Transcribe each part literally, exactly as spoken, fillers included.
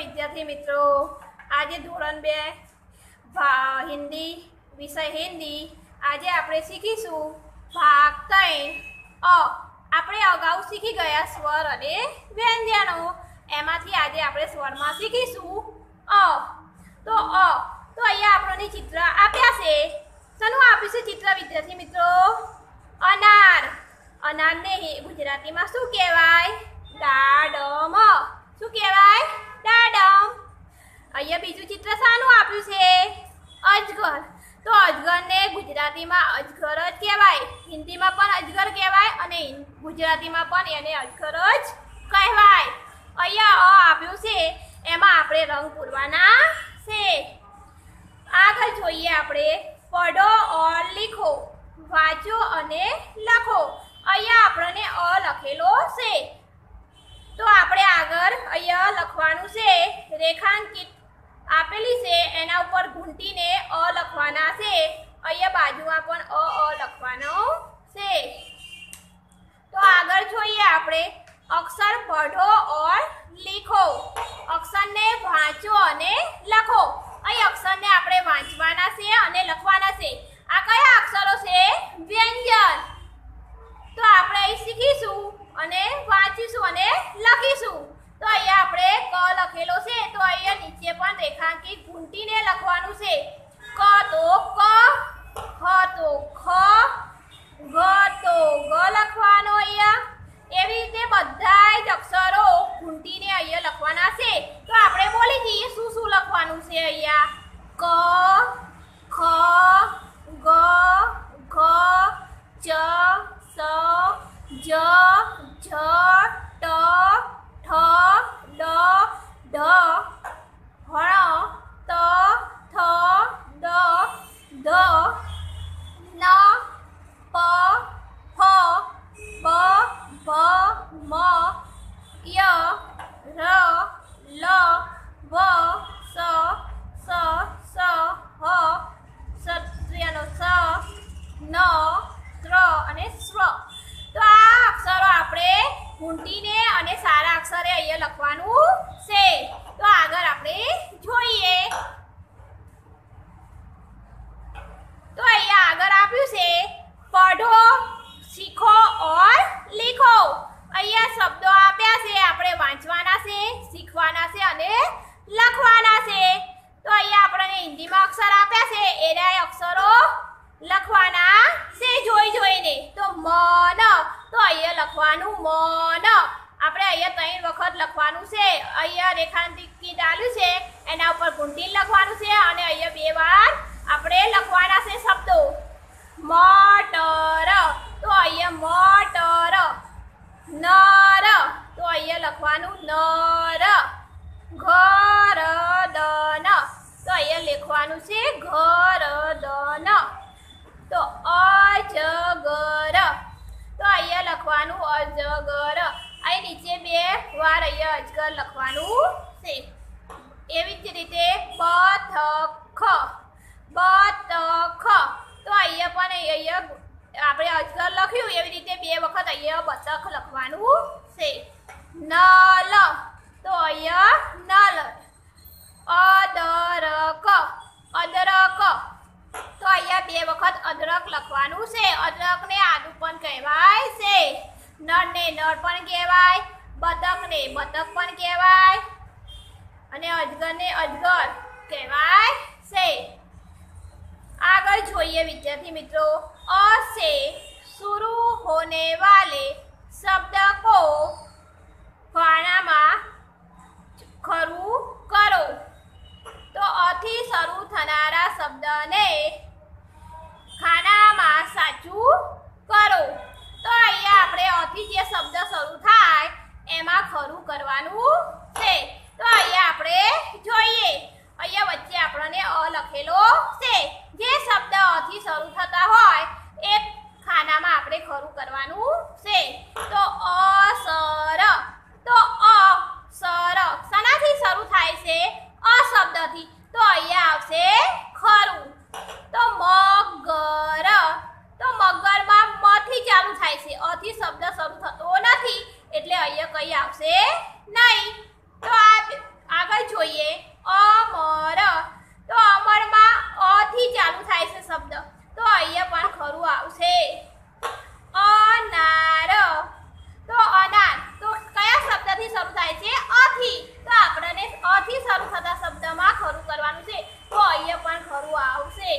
विद्यार्थी मित्रों आज धोरण बे हिंदी विषय हिंदी आज आप शीखीशू भाग तीन अ આપણે અગાઉ શીખી ગયા સ્વર અને વ્યંજનો એમાંથી આજે આપણે સ્વરમાં શીખીશું અ તો અ તો અહીંયા આપણને ચિત્ર આપ્યા છે શેનું આપ્યું છે ચિત્ર વિદ્યાર્થી મિત્રો અનાર અનારને ગુજરાતીમાં શું કહેવાય દાડમ શું કહેવાય દાડમ અહીંયા બીજું ચિત્ર શાનું આપ્યું છે અજગર तो अजगर ने गुजराती में अजगर ज कहेवाय हिंदी में पण अजगर कहेवाय अने गुजराती में पण एने अजगर ज कहेवाय अहींया अ आप्युं छे एमां आपणे रंग पूरवाना छे आगळ जोईए आपणे पढ़ो और लिखो वांचो अने लखो अहींया आपणे अ लखेलो छे तो आपणे आगळ अहींया लखवानुं छे रेखांकित आपेली से एना ऊपर घूंटी ने अ लखवाना से अहींया बाजुमां पण अ अ लखवानो छे तो आगळ जोईए आपणे अक्षर पढ़ो और लिखो अक्षर ने वांचो अने लखो अहीं अक्षर ने आपणे वांचवाना छे अने लखवाना छे आ कया अक्षरो छे व्यंजन तो आपणे અહીં શીખીશું અને વાંચીશું અને લખીશું तो अहींया आपणे क लखेलो छे तो अहींया नीचे पण रेखांकित घूंटीने लखवानुं छे क तो क ख तो ख ग तो ग लखवानो अहींया एवी रीते बधाय ज अक्षरो घूंटीने अहींया लखवाना छे तो आपणे बोली दीए शुं शुं लखवानुं छे अहींया क ख ग घ च स ज झ ट ठ ड ढ ण त थ द ध न प फ ब भ म य र ल व स स स ह सत्रियानो स न त्र अने स्व तो आ अक्षरो आपणे घूंटीने अने सारा अक्षरे अहींया लखवानुं छे तो आगळ आपणे जोईए तो अहींया आगळ आप्युं छे पढ़ो सीखो और लिखो अहींया शब्दों आप्या छे आपणे वांचवाना छे शीखवाना छे अने लखवाना छे तो अहींया आपणे हिंदीमां अक्षर आप्या छे एना अक्षरो लखवाना छे जोई जोईने तो मन तो अहींया लखवानुं मन आपणे अहींया तीन वखत लखवानुं छे अहींया रेखांकित आल्युं छे एना उपर घूंटी लखवानुं छे अने अहींया बे वार आपणे लखवाना छे शब्दो मटर तो अहींया मटर नर तो अहींया लखवानुं नर घरदन तो अहींया लखवानुं छे घरदन तो अजगर तो अहींया लखवानुं अजगर अहीं नीचे बे वार अहींया अजगर लखवानुं छे एवी ज रीते बतख बतख तो अहींया पण अहींया आपणे अजगर लख्युं एवी रीते बे वखत अहींया बतख लखवानुं छे नल तो अहींया नल अदरक अदरक तो अहींया बे वखत अदरक लखवानुं छे अदरक ने आदू पण कहेवाय छे नर ने नर पण कहेवाय बतक ने बतक पण कहेवाय अने अजगर ने अजगर कहेवाय छे आगळ जोईए विद्यार्थी मित्रों अ से शुरू होने वाले शब्द को खानामां खरू करो तो अ थी शरू थनारा शब्द ने खानामां साचुं करो तो अहींया आपणे अ थी जे शब्द शरू थाय एमां खरू करवानुं छे तो अहींया आपणे जोईए अहींया वच्चे आपणे अ लखेलो छे जे शब्द अ थी शरू थता होय ए खानामां आपणे खरू करवानुं छे तो असर तो अ सर शनाथी शरू थाय छे अ शब्दथी तो अहींया आवशे खरू तो मगर तो मगर मां म थी चालू थाय छे अ थी शब्द शरू थतो नथी एटले अहींया कई आवशे नहीं तो आ आगळ જોઈએ અમર, તો અમરમાં અ થી ચાલુ થાય છે શબ્દ, તો અહીંયા પણ ખરું આવશે. અનાર, તો અનાર તો કયા શબ્દથી શરૂ થાય છે? અ થી, તો આપણને અ થી શરૂ થતા શબ્દમાં ખરું કરવાનું છે, તો અહીંયા પણ ખરું આવશે.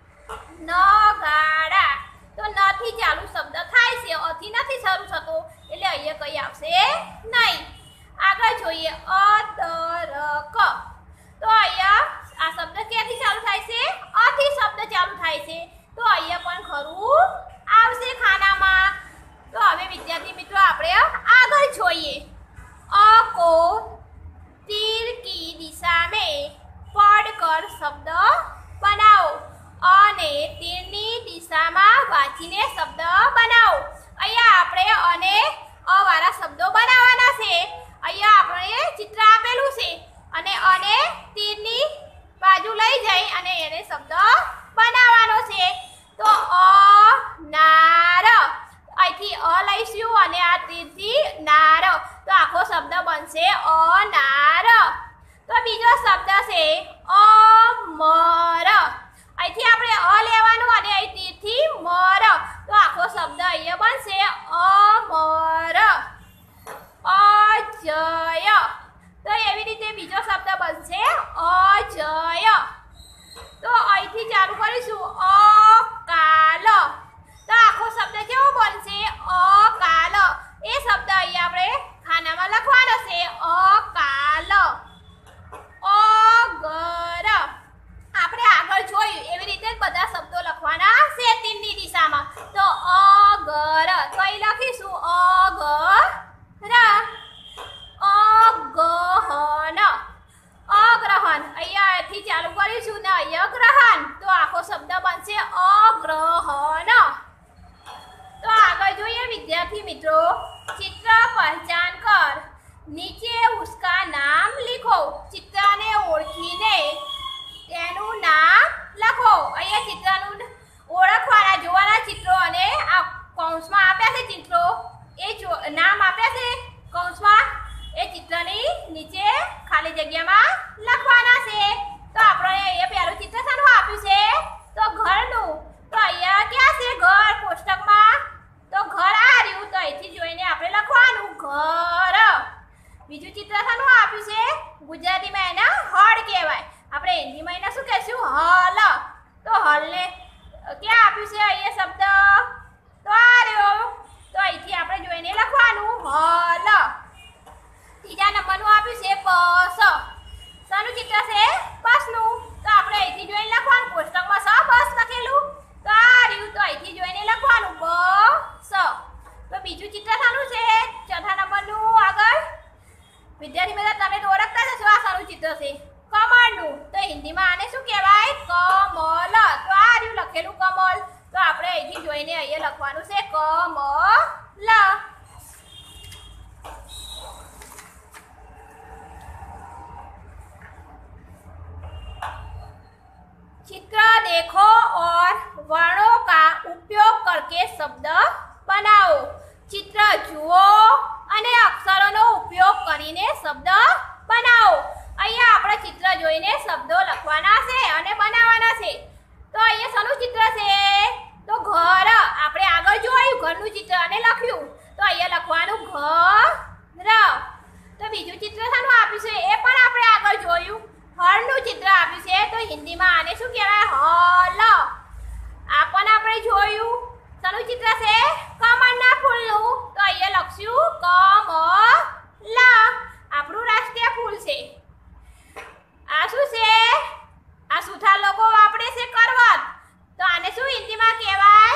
નગાડા, તો ન થી ચાલુ શબ્દ થાય છે, અ થી નથી શરૂ થતો, એટલે અહીંયા કઈ આવશે નહીં. આગળ જોઈએ અદરક, તો અહીંયા આ શબ્દ ક્યાંથી ચાલુ થાય છે? અ થી શબ્દ ચાલુ થાય છે, તો અહીંયા પણ ખરું આવશે ખાનામાં. તો હવે વિદ્યાર્થી મિત્રો આપણે આગળ જોઈએ. અ કો तीर की दिशा में पढ़कर शब्द बनाओ, અને તીરની દિશામાં વાંચીને શબ્દ બનાવો. અહીંયા આપણે અને અ વાળા શબ્દો બનાવવાના છે. અહીંયા આપણે ચિત્ર આપેલું છે અને અને તીરની બાજુ લઈ જઈ અને એને શબ્દ બનાવવાનો છે. તો અનાર, અહીંથી અ લઈશું અને આ તીરથી નાર, તો આખો શબ્દ બનશે અનાર. તો બીજો શબ્દ છે અમર, અહીંથી આપણે અ લેવાનું અને અહીં તીરથી મર, તો આખો શબ્દ અહીંયા બનશે અમર. અજય, તો એવી રીતે બીજો શબ્દ બનશે અજય. તો અહીંથી ચાલુ કરીશું અકાલ, તો આખો શબ્દ કેવો બનશે? અકાલ. એ શબ્દ અહીંયા આપણે ખાનામાં લખવાનો છે અકાલ. અગર, આપણે આગળ જોયું એવી રીતે જ બધા શબ્દો લખવાના છે તીરની દિશામાં. તો અગર, તો અહીં લખીશું અગર. અગહન, અગ્રહણ, અહીંયાથી ચાલુ કરીશું ને અહીંયા ગ્રહણ, તો આખો શબ્દ બનશે અગ્રહણ. तो आगे જોઈએ विद्यार्थी मित्रों, चित्र पहचान कर नीचे उसका नाम लिखो. चित्र ने ओळखीने તેનું નામ લખો. અહીંયા ચિત્રનું ઓળખવાના જોવાના ચિત્રો અને આ કૌંસમાં આપ્યા છે ચિત્રો, એ નામ આપ્યા છે કૌંસમાં, એ ચિત્રની નીચે ખાલી જગ્યામાં લખવાના છે. તો આપણે અહીંયા પહેલું ચિત્ર શાનું આપ્યું છે? તો ઘરનું. તો અહીંયા ક્યાં છે ઘર કોષ્ટકમાં? તો ઘર આ રહ્યું, તો અહીંથી જોઈને આપણે લખવાનું ઘર. બીજું ચિત્ર શાનું આપ્યું છે? ગુજરાતીમાં એને હળ કહેવાય, આપણે હિન્દીમાં એને શું કહેશું? હલ. તો હલને ક્યાં આપ્યું છે અહીંયા શબ્દ? તો આ રહ્યો, તો અહીંથી આપણે જોઈને લખવાનું હલ. ત્રીજા નંબરનું આપ્યું છે બસ. શાનું ચિત્ર છે? બસનું. તો આપણે અહીંથી જોઈને લખવાનું કોષ્ટકમાં સ બસ લખેલું, તો આ રહ્યું, તો અહીંથી જોઈને લખવાનું બસ. તો બીજું ચિત્ર શાનું છે? ચોથા નંબરનું આગળ વિદ્યાર્થી મિત્રો તમે તો ઓળખતા જશો આ શાનું ચિત્ર છે? કમળનું. તો હિન્દીમાં આને શું કહેવાય? કમલ. તો આ રહ્યું લખેલું કમલ, તો આપણે અહીંથી જોઈને અહીંયા લખવાનું છે કમલ. चित्र देखो और वर्णों का उपयोग करके शब्द बनाओ. चित्र जुओ અને અક્ષરોનો ઉપયોગ કરીને શબ્દ બનાવો. અહીંયા આપણે ચિત્ર જોઈને શબ્દો લખવાના છે અને બનાવવાના છે. તો અહીંયા શાનું ચિત્ર છે? તો ઘર. આપણે આગળ જોયું ઘરનું ચિત્ર અને લખ્યું, તો અહીંયા લખવાનું ઘર. તો બીજું ચિત્ર શાનું આપ્યું છે? એ પણ આપણે આગળ જોયું, હળનું ચિત્ર આપ્યું છે. તો હિન્દીમાં આને શું કહેવાય? હલ. આ પણ આપણે જોયું, શાનું ચિત્ર છે? કમળના ફૂલનું. તો અહીંયા લખશું કમલ. આપણું રાષ્ટ્રીય ફૂલ છે. આ શું છે? આ સુથાર લોકો વાપરે છે કરવત, તો આને શું હિન્દીમાં કહેવાય?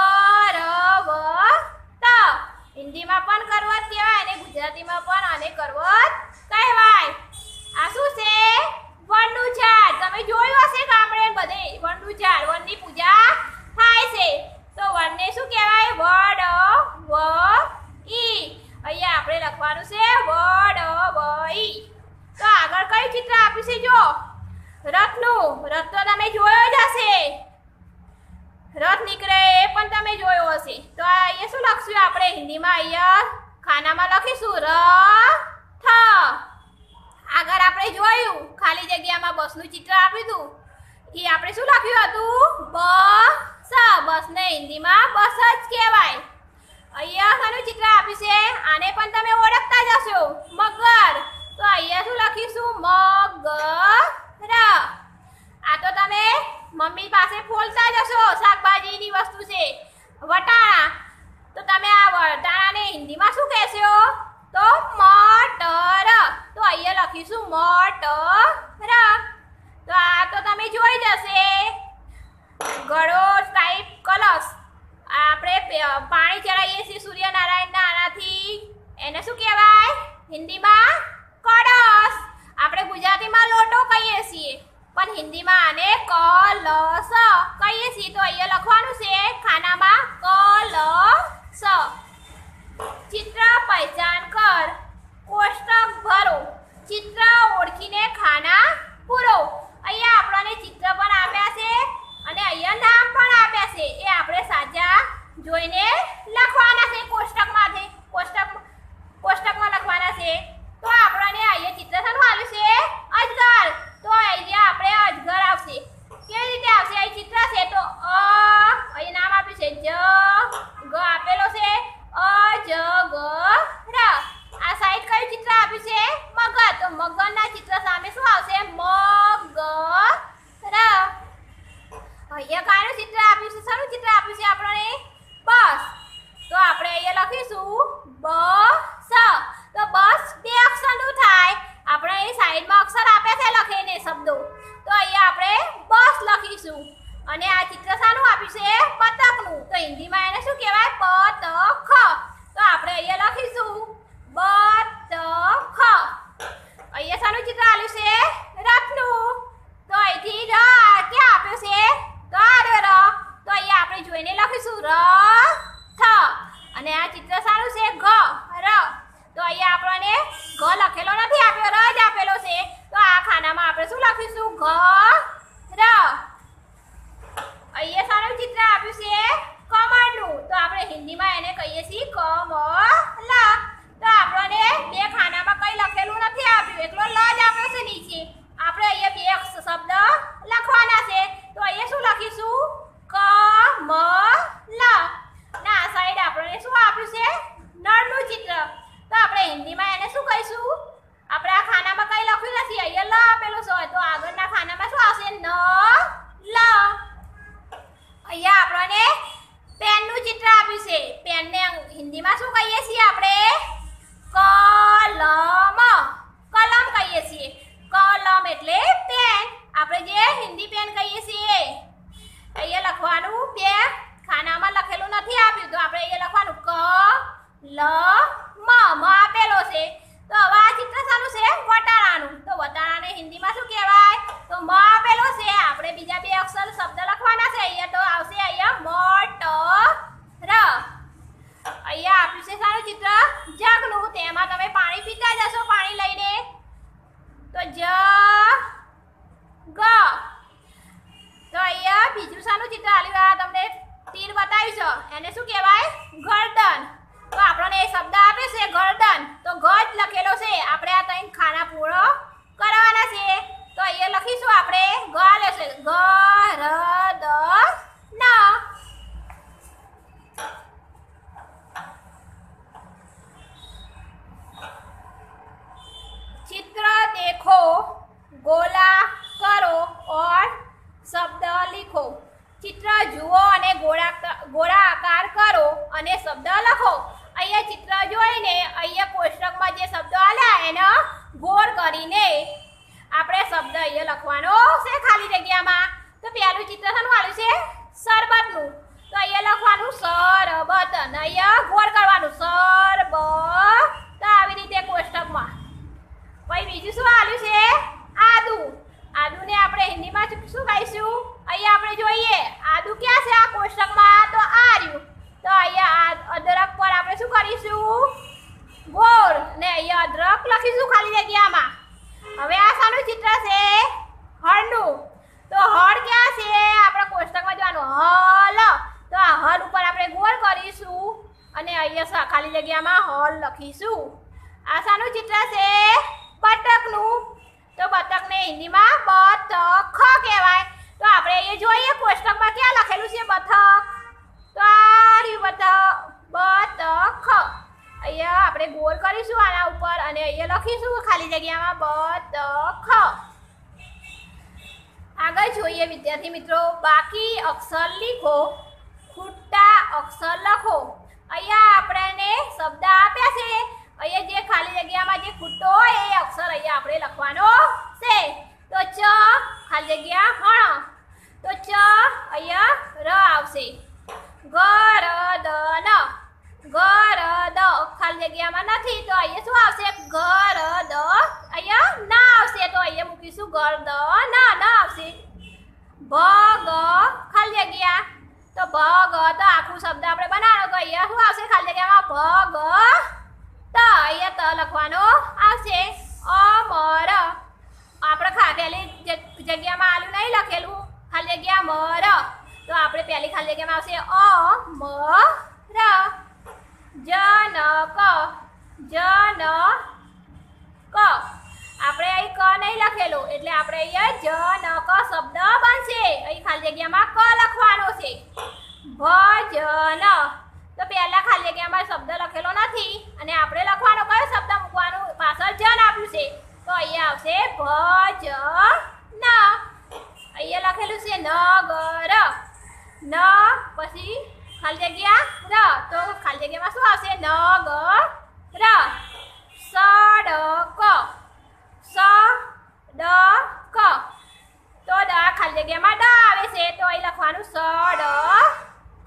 કરવત. હિન્દીમાં પણ કરવત કહેવાય અને ગુજરાતીમાં પણ આને કરવત કહેવાય. આ શું છે? વનનું ઝાડ. તમે જોયું હશે ગામડે બધે વનનું ઝાડ, વનની પૂજા થાય છે. તો વનને શું કહેવાય? વડ વ ઈ. અહીંયા આપણે લખવાનું છે વડ વ ઈ. તો આગળ કયું ચિત્ર આપ્યું છે? જો રથનું. રથ તો તમે જોયો જ હશે, રથ નીકળે એ પણ તમે જોયો હશે. તો અહીંયા શું લખશું આપણે હિન્દીમાં? અહીંયા ખાનામાં લખીશું રથ. આગળ આપણે જોયું ખાલી જગ્યામાં બસનું ચિત્ર આપ્યું હતું એ આપણે શું લખ્યું હતું બસ બસને હિન્દીમાં બસ જ કહેવાય અહીંયા શાનું ચિત્ર આપ્યું છે આને પણ તમે ઓળખતા જ હશો મગર તો અહીંયા શું લખીશું મગર આ તો તમે મમ્મી પાસે ફોલતા જ હશો શાકભાજીની વસ્તુ છે વટાણા તો તમે આ વટાણાને હિન્દીમાં શું કહેશો તો મટર તો અહીંયા લખીશું મટર તો આ તો તમે જોઈ જશે ઘડો ટાઈપ કલશ આપણે પાણી ચડાવીએ છીએ સૂર્યનારાયણના આનાથી એને શું કહેવાય હિન્દીમાં કળશ આપણે ગુજરાતીમાં લોટો કહીએ છીએ પણ હિન્દીમાં આને કલશ કહીએ છીએ તો અહીંયા લખવાનું છે ખાનામાં કલશ ચિત્ર પહેચાન કર કોષ્ટક ભરો ચિત્ર ઓળખીને ખાના પૂરો અહીંયા આપણને ચિત્ર પણ આપ્યા છે અને અહીંયા નામ પણ આપ્યા છે એ આપણે સાચા જોઈને લખવાના છે કોષ્ટકમાંથી કોષ્ટક કોષ્ટકમાં લખવાના છે તો આપણને અહીંયા ચિત્ર શાનું આપ્યું છે અજગર તો અહીંયા આપણે અજગર આવશે કેવી રીતે આવશે અહીં ચિત્ર છે તો અ અહીં નામ આપ્યું છે જ ગ આપેલો છે અજગર આ સાઈડ કયું ચિત્ર આપ્યું છે મગર તો મગરના ચિત્ર સામે શું આવશે મગર અહીંયા કાનું ચિત્ર આપ્યું છે શાનું ચિત્ર આપ્યું છે આપણને બસ તો આપણે અહીંયા લખીશું બસ તો બસ બે અક્ષરનું થાય આપણે અહીં સાઈડમાં અક્ષર આપ્યા છે લખીને શબ્દો તો અહીંયા આપણે બસ લખીશું અને આ ચિત્ર શાનું આપ્યું છે બતકનું તો હિન્દીમાં એને શું કહેવાય બતખ તો આપણે અહીંયા લખીશું બતખ અહીંયા શાનું ચિત્ર આપ્યું છે રથનું તો અહીંથી ર ક્યાં આપ્યો છે તો આ ર તો અહીંયા આપણે જોઈને લખીશું રથ અને આ ચિત્ર શાનું છે ઘ ર તો અહીંયા આપણને ઘ લખેલો નથી આપ્યો ર જ આપેલો છે તો આ ખાનામાં આપણે શું લખીશું ઘ ર અહીંયા શાનું ચિત્ર આપ્યું છે કમળનું તો આપણે હિન્દીમાં એને કહીએ છીએ કમળ તો આપણને બે ખાનામાં કઈ લખેલું નથી આપ્યું એકલો લ જ આપ્યો છે નીચે આપણે અહીંયા બે શબ્દ લખવાના છે તો અહીંયા શું લખીશું કમળ ના આ સાઈડ આપણને શું આપ્યું છે નળનું ચિત્ર તો આપણે હિન્દીમાં એને શું કહીશું આપણે આ ખાનામાં કઈ લખ્યું નથી અહીંયા લ આપેલું છે તો આગળના ખાનામાં શું આવશે ન લ અહીંયા આપણને પેનનું ચિત્ર આપ્યું છે પેનને હિન્દીમાં શું કહીએ છીએ આપણે કલમ કલમ કહીએ છીએ કલમ એટલે પેન આપણે જે હિન્દી પેન કહીએ છીએ અહીંયા લખવાનું બે ખાનામાં લખેલું નથી આપ્યું તો આપણે અહીંયા લખવાનું ક લ મ મ આપેલો છે તો હવે આ ચિત્ર શાનું છે વટાણાનું તો વટાણાને હિન્દીમાં શું કહેવાય તો મ આપેલો છે આપણે બીજા બે અક્ષર શબ્દ લખવાના છે અહીંયા તો આવશે અહીંયા મટર અહીંયા આપ્યું છે શાનું ચિત્ર જગનું તેમાં તમે પાણી પીતા જશો પાણી લઈને તો જ ગ તો અહીંયા બીજું શાનું ચિત્ર આલ્યું આ તમને તીર બતાવ્યું છે એને શું કહેવાય ગરદન તો આપણને એ શબ્દ આપે છે ગરદન તો ગ જ લખેલો છે આપણે આ ત્રણ ખાના પૂરો કરવાના છે તો અહીંયા લખીશું આપણે ગ લેશે ગ ર દ ન चित्र देखो गोला करो और शब्द लिखो चित्र जुओ અને ગોળા ગોળા આકાર કરો અને શબ્દ લખો અહીંયા ચિત્ર જોઈને અહીંયા કોષ્ટકમાં જે શબ્દો આલ્યા એને ગોળ કરીને આપણે શબ્દ અહીંયા લખવાનો છે ખાલી જગ્યામાં તો પહેલું ચિત્ર શાનું આલ્યું છે શરબતનું તો અહીંયા લખવાનું શરબત અને અહીંયા ગોળ કરવાનું શરબત તો આવી રીતે કોષ્ટકમાં પછી બીજું શું આલ્યું છે આદુ આદુને આપણે હિન્દીમાં શું કહીશું અહીંયા આપણે જોઈએ આદુ ક્યાં છે આ કોષ્ટકમાં તો આ રહ્યું તો અહીંયા અદરક પર આપણે શું કરીશું ગોળ ને અહીંયા અદરક લખીશું ખાલી જગ્યામાં હવે આ શાનું ચિત્ર છે હળનું તો હળ ક્યાં છે આપણે કોષ્ટકમાં જોવાનું હલ તો આ હલ ઉપર આપણે ગોળ કરીશું અને અહીંયા ખાલી જગ્યામાં હલ લખીશું આ શાનું ચિત્ર છે બતકનું તો હિન્દીમાં બતખ કહેવાય. તો આપણે અહીંયા જોઈએ કોષ્ટકમાં ક્યાં લખેલું છે બતખ, તો આ રહ્યું બતખ બતખ. અહીંયા આપણે ગોળ કરીશું આના ઉપર અને અહીંયા લખીશું ખાલી જગ્યામાં બતખ. આગળ જોઈએ વિદ્યાર્થી મિત્રો, બાકી અક્ષર લીખો, ખૂટતા અક્ષર લખો. અહીંયા આપણને શબ્દ આપ્યા છે, અહીંયા જે ખાલી જગ્યામાં જે ખૂટતો હોય એ અક્ષર અહીંયા આપણે લખવાનો છે. તો ચ ખાલી જગ્યા હણ, તો ચ અહીંયા ર આવશે. ગ ર દ ન, ગ ર દ ખાલી જગ્યામાં નથી તો અહીંયા શું આવશે, ગ ર દ અહીંયા ના આવશે તો અહીંયા મૂકીશું ગર દ ના ના આવશે. ભ ગ ખાલી જગ્યા, તો ભ ગ તો આખું શબ્દ આપણે બનાવવાનો તો અહીંયા શું આવશે ખાલી જગ્યામાં ભ ગ ત, અહીંયા ત લખવાનો આવશે. અમર આપણે ખા પહેલી જગ્યામાં આલું નહીં લખેલું ખાલી જગ્યા મર, તો આપણે પહેલી ખાલી જગ્યામાં આવશે અમર. જનક જનક આપણે અહીં ક નહીં લખેલું એટલે આપણે અહીંયા જનક શબ્દ બનશે. અહીં ખાલી જગ્યામાં ક લખવાનો છે. ભજન તો પહેલા ખાલી જગ્યામાં શબ્દ લખેલો નથી અને આપણે લખવાનો કયો શબ્દ મૂકવાનું, પાછળ જન આપ્યું છે તો અહીંયા આવશે ભજન. અહીંયા લખેલું છે નગર, ન પછી ખાલી જગ્યા ર, તો ખાલી જગ્યામાં શું આવશે નગર. સડક સડક તો ડ ખાલી જગ્યામાં ડ આવે છે તો અહીં લખવાનું સડક.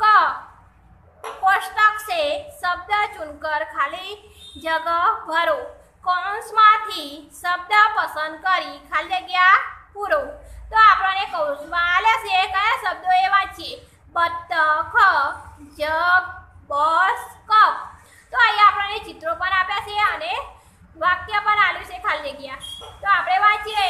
કોષ્ટક છે, શબ્દ ચૂનકર ખાલી જગ્યા ભરો. કૌંસમાંથી શબ્દ પસંદ કરી ખાલી જગ્યા પૂરો. તો આપણને કૌંસમાં આલે છે કયા શબ્દો એ વાંચીએ, બતખ, જગ, બસ, કપ. તો અહીંયા આપણને ચિત્રો પણ આપ્યા છે અને વાક્ય પણ આપ્યું છે ખાલી જગ્યા. તો આપણે વાંચીએ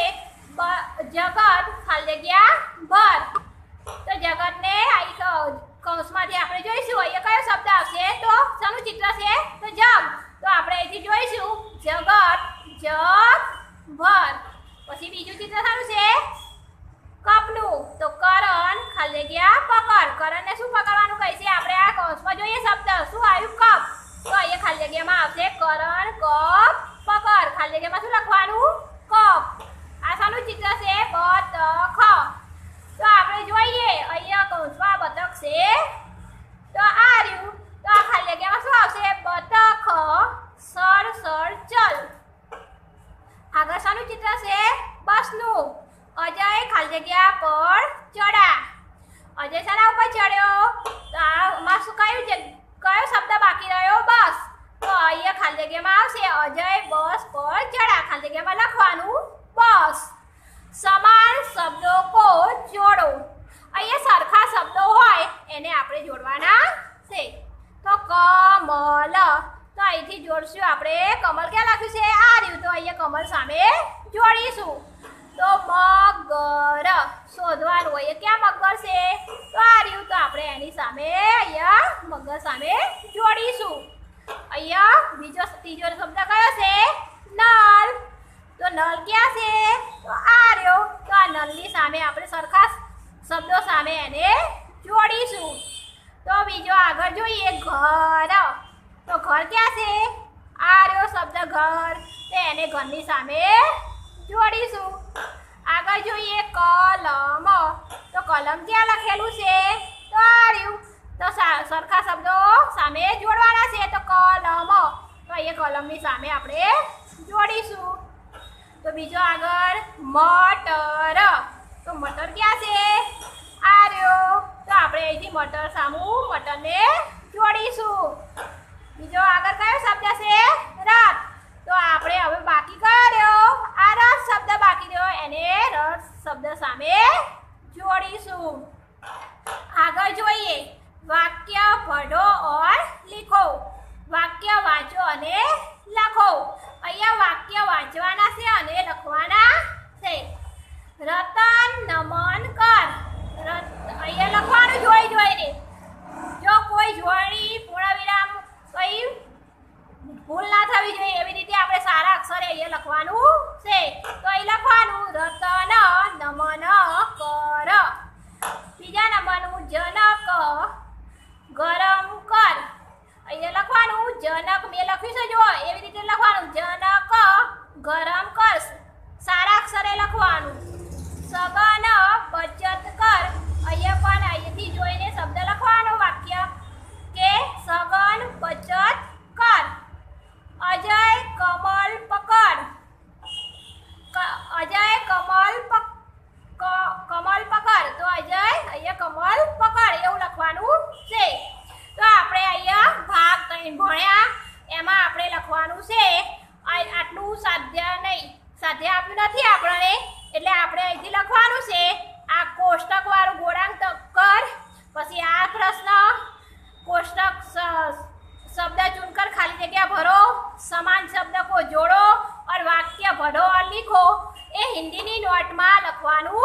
જગત ખાલી જગ્યા ભર. તો જગતને અહીં કૌંસમાંથી આપણે જોઈશું અહીંયા કયો શબ્દ આવશે, તો શાનું ચિત્ર છે, તો જગ. તો આપણે અહીંથી જોઈશું જગત જગ ભર. પછી બીજું ચિત્ર શાનું છે, કપનું, તો કરણ ખાલી જગ્યા પકડ. કરણને શું પકડવાનું કહે છે આપણે આ કૌંસમાં જોઈએ શબ્દ શું આવ્યું કપ, તો અહીંયા ખાલી જગ્યામાં આવશે કરણ કપ પકડ. ખાલી જગ્યામાં શું લખવાનું કપ. આ શાનું ચિત્ર છે, બતખ. તો આપણે જોઈએ અહીંયા કૌંસમાં બતખ છે તો આ રહ્યું. તો આ ખાલી જગ્યામાં શું આવશે, બતખ સર સર ચલ. આગળ શાનું ચિત્ર છે, બસનું. અજય ખાલી જગ્યા પર ચડા. અજય શાના ઉપર ચડ્યો, તો આમાં શું કયું છે, કયો શબ્દ બાકી રહ્યો, બસ. તો અહીંયા ખાલી જગ્યામાં આવશે અજય બસ પર ચડા. ખાલી જગ્યામાં લખવાનું બસ. સમાન શબ્દો કો જોડો. અહીંયા સરખા શબ્દો હોય એને આપણે જોડવાના છે. તો કમલ, તો અહીંથી જોડશું આપણે કમલ ક્યાં લખ્યું છે, આ રહ્યું. તો અહીંયા કમલ સામે જોડીશું. તો મગર શોધવાનું હોય ક્યાં મગર છે, તો આ રહ્યું. તો આપણે એની સામે અહીંયા મગર સામે જોડીશું. અહીંયા બીજો ત્રીજો શબ્દ કયો છે, નલ. તો નલ ક્યાં છે, તો આ રહ્યો. તો આ નલની સામે આપણે સરખા શબ્દો સામે એને જોડીશું. તો બીજો આગળ જોઈએ ઘર. તો ઘર ક્યાં છે, આ રહ્યો શબ્દ ઘર, તો એને ઘરની સામે જોડીશું. આગળ જોઈએ કલમ. તો કલમ ક્યાં લખેલું છે, તો આ રહ્યું. તો સરખા શબ્દો સામે જોડવાના છે. તો કલમ, તો અહીંયા કલમની સામે આપણે જોડીશું. તો બીજો આગળ મટર. તો મટર ક્યાં છે, આ રહ્યો. તો આપણે અહીંથી મટર સામું મટરને જોડીશું. બીજો આગળ કયો શબ્દ છે, રથ. તો આપણે હવે બાકી કયો રહ્યો, આ રથ શબ્દ બાકી રહ્યો એને રથ શબ્દ સામે જોડીશું. આગળ જોઈએ વાક્ય પઢો ઓર લીખો. વાક્ય વાંચો અને લખો. અહીંયા વાક્ય વાંચવાના છે અને લખવાના છે. રતન નમન કર. અહીંયા લખવાનું જોઈ જોઈને. જો કોઈ જોડણી પૂર્ણ વિરામ કઈ ભૂલ ના થવી જોઈએ એવી રીતે આપણે સારા અક્ષરે અહીંયા લખવાનું છે. તો અહીં લખવાનું રતન લખવાનું. સગન બચત કર. અહીંયા પણ અહીંથી જોઈને શબ્દ લખવાનો વાક્ય કે સગન બચત કર. અજય કમલ પકડ. અજય કમલ પક કમલ પકડ. તો અજય અહીંયા કમલ પકડ એવું લખવાનું છે. તો આપણે અહીંયા ભાગ ત્રણ ભણ્યા એમાં આપણે લખવાનું છે આટલું સાધ્ય નહીં, સાધ્ય આપ્યું નથી આપણને એટલે આપણે અહીંથી લખવાનું છે આ કોષ્ટક વાળું ગોળાંક કર. પછી આ પ્રશ્ન કોષ્ટક शब्द चुनकर खाली जगह भरो, समान शब्द को जोड़ो और वाक्य पढ़ो और लिखो. ए हिंदी नी नोट में लखवानुं